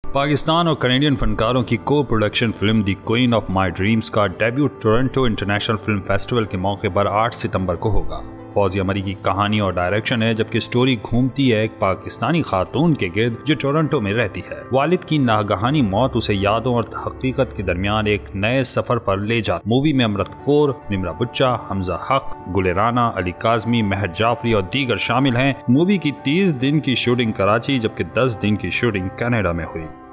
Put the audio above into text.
पाकिस्तान और कनेडियन फनकारों की को production film the queen of my dreams का debut Toronto international film festival के मौके पर 8 सितंबर को होगा। फौजिया मरी की कहानी और डायरेक्शन है, जबकि स्टोरी घूमती है एक पाकिस्तानी खातून के गिर्द जो टोरंटो में रहती है। वालिद की नागहानी मौत उसे यादों और हकीकत के दरमियान एक नए सफर पर ले जाती। मूवी में अमृत कौर, निम्रा बुच्चा, हमजा हक, गुल राना, अली काजमी, महर जाफरी और दीगर शामिल हैं। मूवी की 30 दिन की शूटिंग कराची जबकि 10 दिन की शूटिंग कनाडा में हुई।